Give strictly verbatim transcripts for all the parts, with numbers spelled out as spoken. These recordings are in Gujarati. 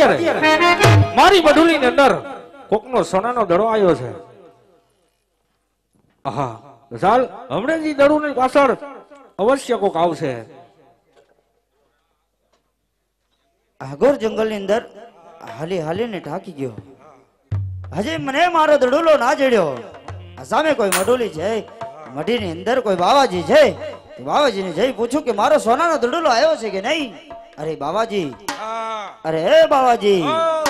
અત્યારે મારી મઢુલીની અંદર કોકનો સોનાનો દડો આવ્યો છે. હા ચાલ હમણાં જ દડોની પાછળ અવશ્ય કોક આવશે. આગળ જંગલની અંદર હાલી હાલીને ઢાકી ગયો. હજી મને મારો દડુલો ના જડ્યો. સામે કોઈ મઢુલી છે, મઢીની અંદર કોઈ બાવાજી છે. બાવાજીને જઈ પૂછું કે મારો સોનાનો દડુલો આવ્યો છે કે નહીં. અરે બાવાજી, અરે હે બાવાજી,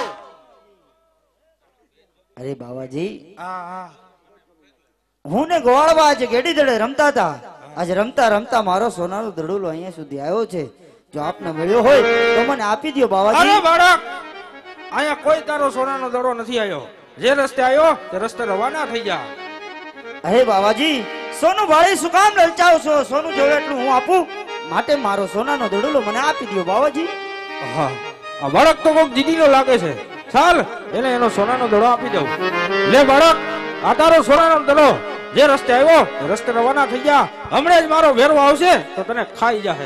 અરે બાવાજી, હું ને ગોવાળવા આજે ગેડી દડે રમતા હતા. આજે રમતા રમતા મારો સોનાનો દડુલો અહીંયા સુધી આવ્યો છે. જો આપને મળ્યો હોય તો મને આપી દો બાવાજી. અરે બાળક, અહીંયા કોઈ તારો સોનાનો દડો નથી આવ્યો. જે રસ્તે આવ્યો તે રસ્તે રવાના થઈ જા. અરે બાવાજી, સોનું ભાડે શું કામ લલચાવ છો? સોનું જોવે એટલું હું આપું, માટે મારો સોનાનો દડુલો મને આપી દો બાવાજી. હા, આ બાળક તો કોક જીદીનો લાગે છે. ચાલ એને એનો સોનાનો દડો આપી દઉં. લે બાળક, આ તારો સોનાનો દડો. જે રસ્તે આવ્યો તે રસ્તે રવાના થઈ જા. હમણાં જ મારો વેરવો આવશે તો તને ખાઈ જાહે.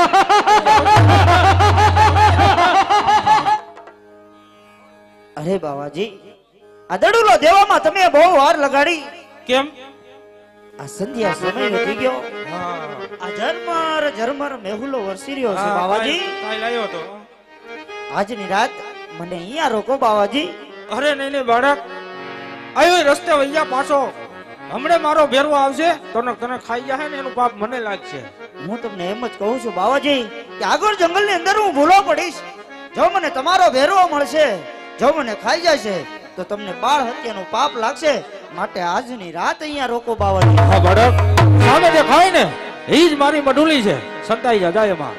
અરે બાવાજી, આ દડુલો દેવામાં તમે બહુ વાર લગાડી. કેમ? આ સંધ્યા સમય વધી ગયો. આ ઝરમર ઝરમર મેહુલો વરસી રહ્યો છે બાવાજી. કાઈ લાયો તો આજની રાત મને અહીંયા રોકો બાવાજી. અરે નહીં નહીં બાળક, આયો રસ્તે વૈયા પાછો. હમણે મારો ભેરવો આવશે તો તને ખાઈ જાહે ને એનું પાપ મને લાગશે. હું તમને એમ જ કહું છું બાવાજી કે આગળ જંગલની અંદર હું ભૂલો પડીશ. જો મને તમારો ભેરવો મળશે, જો મને ખાઈ જશે તો તમને બાળ હત્યાનું પાપ લાગશે. માટે આજની રાત અહીંયા રોકો બાવાજી. હા બાળક, સામે જે ખાય ને એ જ મારી મઢુલી છે. સંતાઈ જા, જાય એમાં.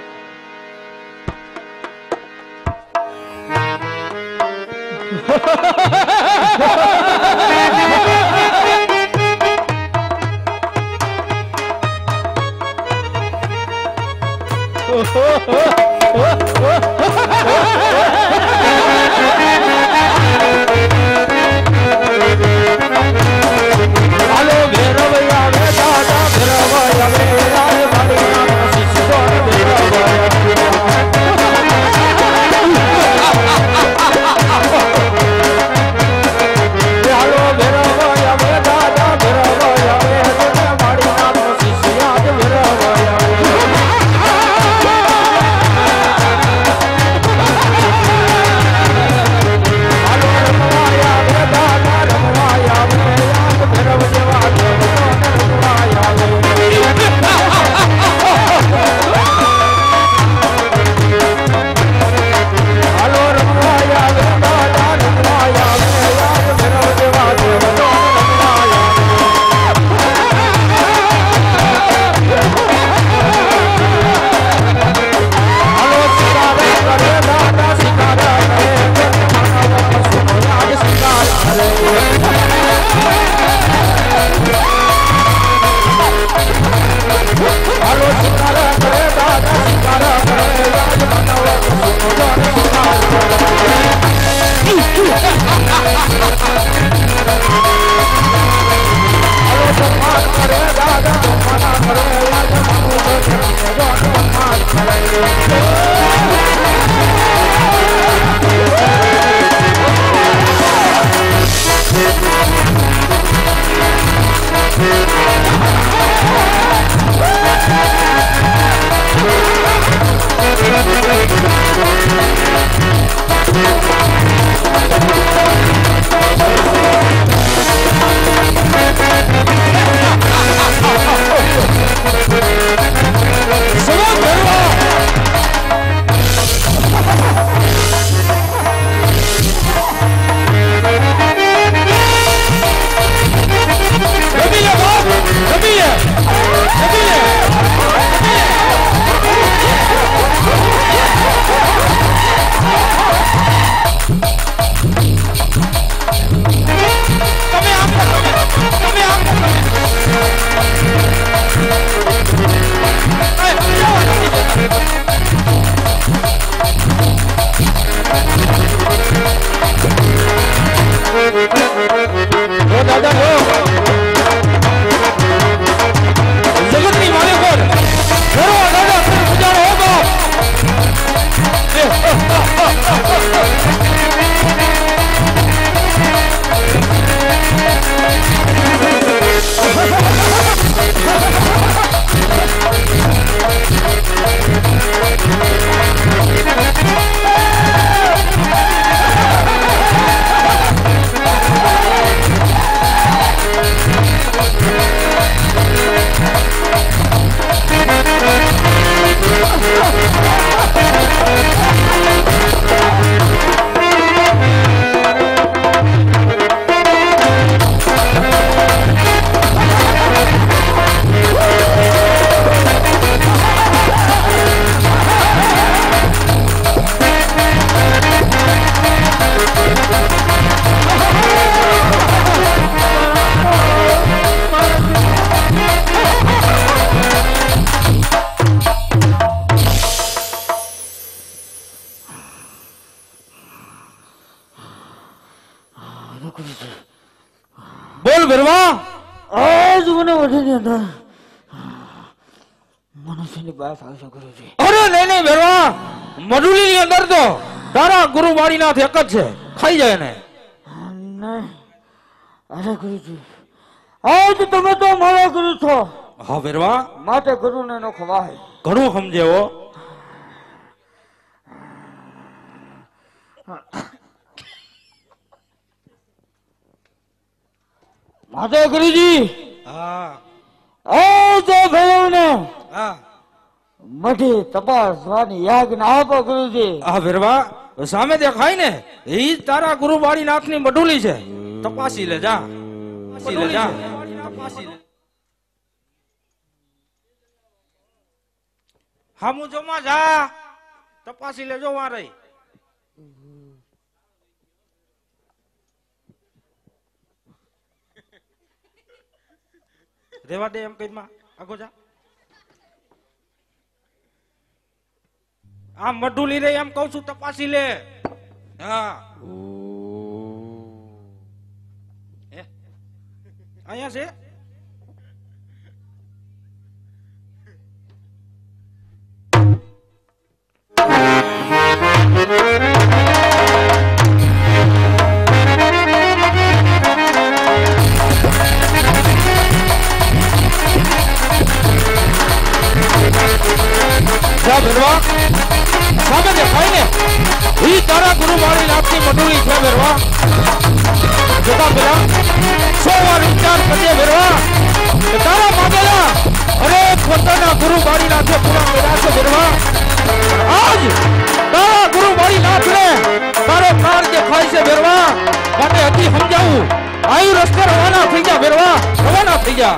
ગુરુજી બોલ ભેરવા. આજ મને મઢીની અંદર મનુષ્યની બાત આવશે ગુરુજી. અરે નહીં નહીં ભેરવા, મડુલી ની અંદર તો તારા ગુરુવાળીનાથ એક જ છે, ખાઈ જાય ને. નહીં અરે ગુરુજી આજ તમે તો મારા ગુરુ છો, હા ભેરવા, માટે ગુરુને નો ખવાય. ઘણું સમજે હો. માટે ગુરુજી હા આ જો ભેરવને હા મઢી તપાસવાની યાજ્ઞા આપો ગુરુજી. હા ભેરવા, સામે દેખાય ને એ જ તારા ગુરુવાળીનાથ ની મડુલી છે. તપાસી લે જા, તપાસી લે જા, તપાસી લે. હામુ જોમાં જા, તપાસી લેજો વારે. રેવા દે એમ કઈ માં આગો જા. આ મડુલી રે એમ કઉ છું, તપાસી લે. હા હે અહીંયા છે. જા ભેરવા, સામે દેખાય ને ઈ તારા ગુરુવાળીનાથની મડુલી છે ભેરવા. જતા પેલા સો વાર વિચાર કરજે ભેરવા કે તારા માગેલા અરે પોતાના ગુરુવાળીનાથે પૂરા કર્યા છે ભેરવા. આજ તારા ગુરુવાળીનાથને તારો પ્રાણ દેખાય છે ભેરવા, માટે હજી સમજાવું. આયુ રસ્તે રવાના થઈ જા ભેરવા, રવાના થઈ જા.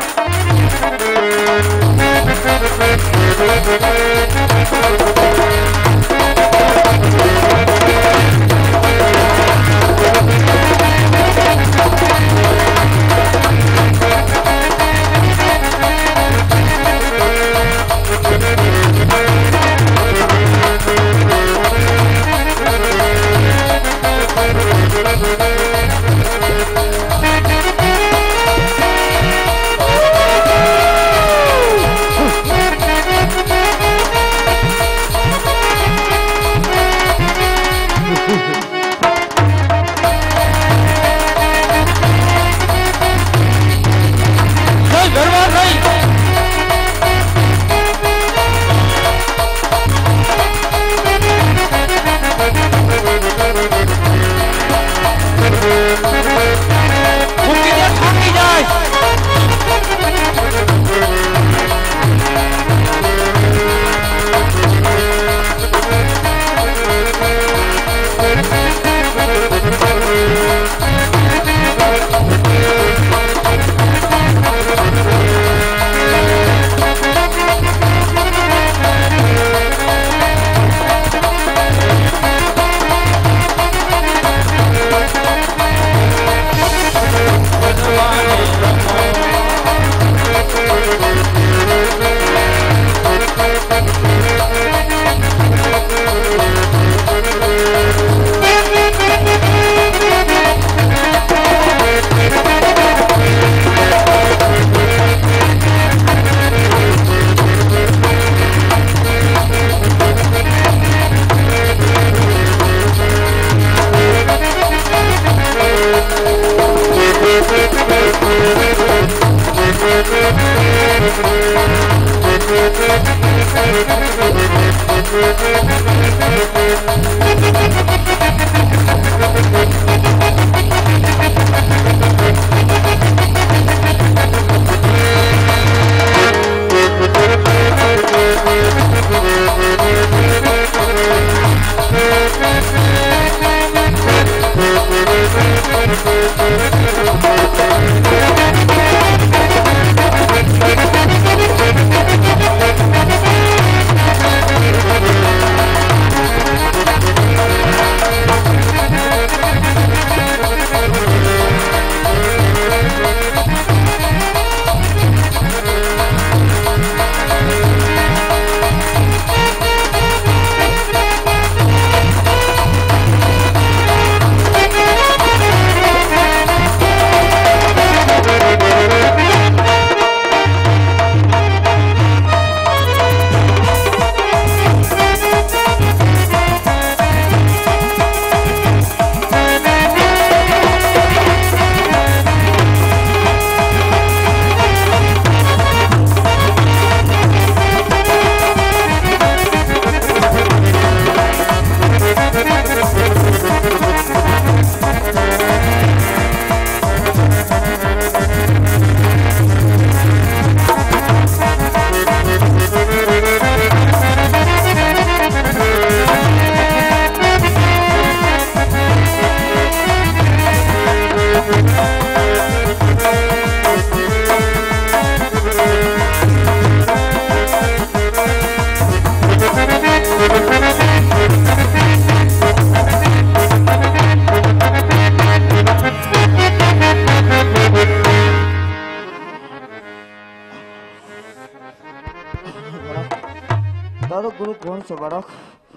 મળશે બાળક.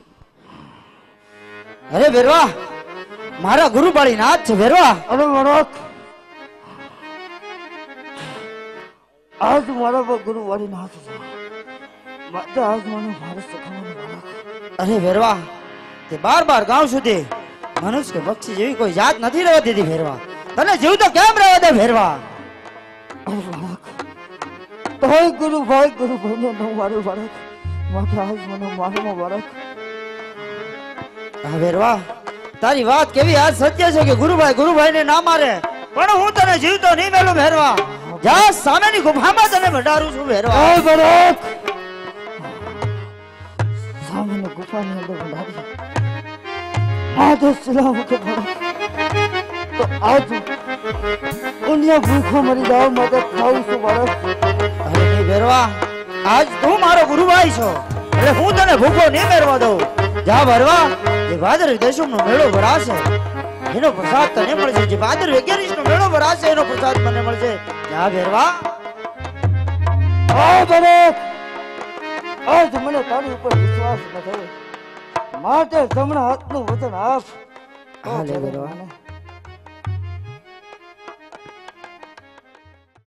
અરે ભેરવા, મારા ગુરુબાળી નાથ છે ભેરવા. અરે બાળક, આજ મારા પર ગુરુ વાળી નાથ છે. માટે આજ મને મારે શીખવાનું બાળક. અરે ભેરવા, તે બાર બાર ગાંવ સુધી મનુષ્ય કે પક્ષી જેવી કોઈ જાત નથી રહેવા દીધી ભેરવા. તને જીવ તો કેમ રહેવા દે ભેરવા? અરે બાળક, તોય ગુરુ ભાઈ ગુરુ ભાઈને ન મારું બાળક. માટે આજ મને મારો બાળક. હા ભેરવા, તારી વાત કેવી આજ સત્ય છે કે ગુરુભાઈ ગુરુભાઈ ને ના મારે, પણ હું તને જીવતો નહીં મેલું ભેરવા. જા સામેની ગુફામાં તને ભટારું છું ભેરવા. અરે બાળક, સામાન્ય ગુફાની અંદર ભંડારી આજ સલામ કે બાળક. તો આજ ઉનિયા ભૂખો મરી જાવ માટે ખાવું છું બાળક. અરે નહીં ભેરવા, આજ તું મારો ગુરુભાઈ છો એટલે હું તને ભૂખો નહીં મેરવા દઉં. જા ભરવા, જે ભાદર દશમ નો મેળો ભરાશે એનો પ્રસાદ તને મળશે. જે ભાદર અગિયારીસ નો મેળો ભરાશે એનો પ્રસાદ મને મળશે. જા ભેરવા. આ બાળક, આજ મને તારી ઉપર વિશ્વાસ નથી, માટે જમણા હાથનું વચન આપ. હા લે ભેરવા.